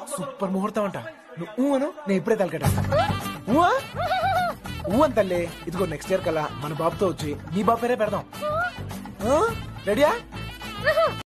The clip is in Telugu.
సూపర్ ముహూర్తం అంట. నువ్వు అను, నేను ఇప్పుడే తలకట్టేస్తా. ఊ అని తల్లి. ఇదిగో నెక్స్ట్ ఇయర్ కల్లా మన బాబుతో వచ్చి నీ బాబు పేరే పెడదాం. రెడీయా?